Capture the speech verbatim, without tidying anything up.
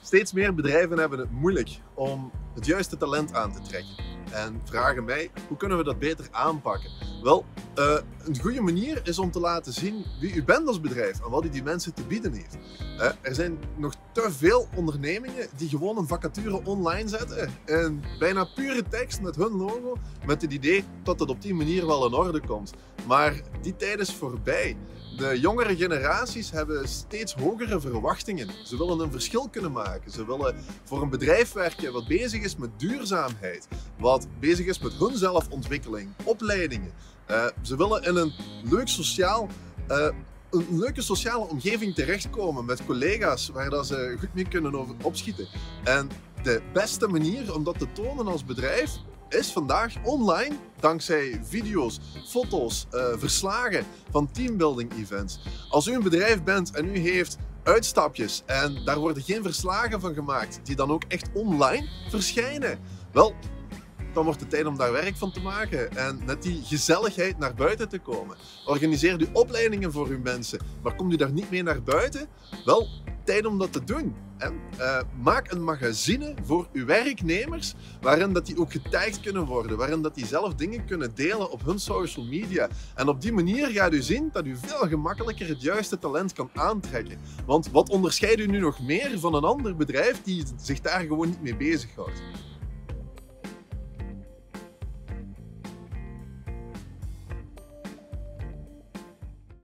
Steeds meer bedrijven hebben het moeilijk om het juiste talent aan te trekken. En vragen mij, hoe kunnen we dat beter aanpakken? Wel, uh, een goede manier is om te laten zien wie u bent als bedrijf en wat u die mensen te bieden heeft. Uh, er zijn nog te veel ondernemingen die gewoon een vacature online zetten en bijna pure tekst met hun logo, met het idee dat het op die manier wel in orde komt. Maar die tijd is voorbij. De jongere generaties hebben steeds hogere verwachtingen. Ze willen een verschil kunnen maken. Ze willen voor een bedrijf werken wat bezig is met duurzaamheid, wat bezig is met hun zelfontwikkeling, opleidingen. Uh, ze willen in een leuk sociaal, uh, een leuke sociale omgeving terechtkomen met collega's waar dat ze goed mee kunnen over opschieten. En de beste manier om dat te tonen als bedrijf is vandaag online, dankzij video's, foto's, uh, verslagen van teambuilding events. Als u een bedrijf bent en u heeft uitstapjes en daar worden geen verslagen van gemaakt die dan ook echt online verschijnen, wel, dan wordt het tijd om daar werk van te maken en met die gezelligheid naar buiten te komen. Organiseer u opleidingen voor uw mensen, maar komt u daar niet mee naar buiten? Wel, tijd om dat te doen. En uh, maak een magazine voor uw werknemers, waarin dat die ook getagd kunnen worden, waarin dat die zelf dingen kunnen delen op hun social media. En op die manier gaat u zien dat u veel gemakkelijker het juiste talent kan aantrekken. Want wat onderscheidt u nu nog meer van een ander bedrijf die zich daar gewoon niet mee bezighoudt?